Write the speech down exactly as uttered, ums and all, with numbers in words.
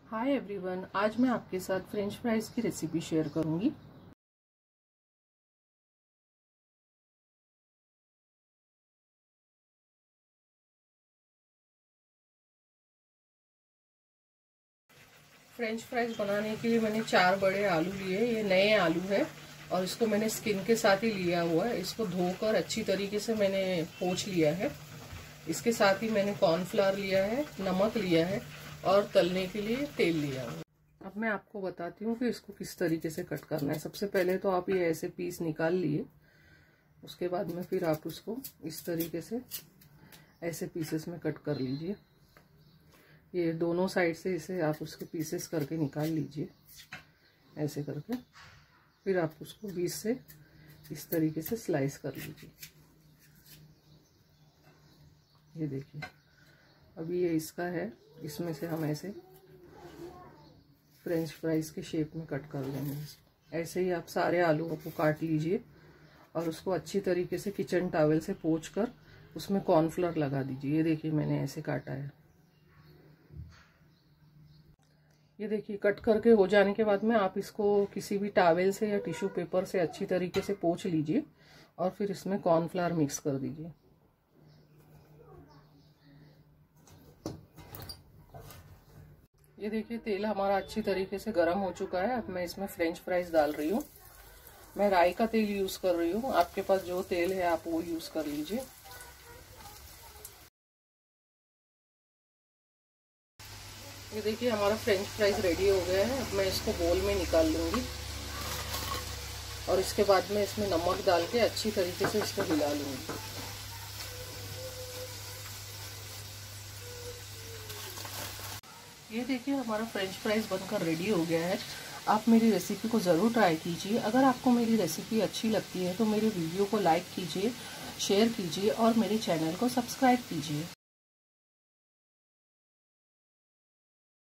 Hi everyone, आज मैं आपके साथ फ्रेंच फ्राइज की रेसिपी शेयर करूंगी। फ्रेंच फ्राइज बनाने के लिए मैंने चार बड़े आलू लिए। ये नए आलू है और इसको मैंने स्किन के साथ ही लिया हुआ है। इसको धोकर अच्छी तरीके से मैंने पोंछ लिया है। इसके साथ ही मैंने कॉर्नफ्लावर लिया है, नमक लिया है और तलने के लिए तेल लिया हुआ है। अब मैं आपको बताती हूँ कि इसको किस तरीके से कट करना है। सबसे पहले तो आप ये ऐसे पीस निकाल लिए, उसके बाद में फिर आप उसको इस तरीके से ऐसे पीसेस में कट कर लीजिए। ये दोनों साइड से इसे आप उसके पीसेस करके निकाल लीजिए ऐसे करके। फिर आप उसको बीच से इस तरीके से स्लाइस कर लीजिए। ये देखिए, अभी ये इसका है, इसमें से हम ऐसे फ्रेंच फ्राइज के शेप में कट कर लेंगे। ऐसे ही आप सारे आलूओं को काट लीजिए और उसको अच्छी तरीके से किचन टॉवेल से पोंछ कर उसमें कॉर्नफ्लोर लगा दीजिए। ये देखिए, मैंने ऐसे काटा है। ये देखिए, कट करके हो जाने के बाद में आप इसको किसी भी टॉवेल से या टिश्यू पेपर से अच्छी तरीके से पोंछ लीजिए और फिर इसमें कॉर्नफ्लोर मिक्स कर दीजिए। ये देखिए, तेल हमारा अच्छी तरीके से गर्म हो चुका है। अब मैं इसमें फ्रेंच फ्राइज डाल रही हूँ। मैं राई का तेल यूज कर रही हूँ, आपके पास जो तेल है आप वो यूज कर लीजिए। ये देखिए, हमारा फ्रेंच फ्राइज रेडी हो गया है। अब मैं इसको बोल में निकाल लूंगी और इसके बाद में इसमें नमक डाल के अच्छी तरीके से इसको हिला लूंगी। ये देखिए, हमारा फ्रेंच फ्राइज बनकर रेडी हो गया है। आप मेरी रेसिपी को ज़रूर ट्राई कीजिए। अगर आपको मेरी रेसिपी अच्छी लगती है तो मेरे वीडियो को लाइक कीजिए, शेयर कीजिए और मेरे चैनल को सब्सक्राइब कीजिए।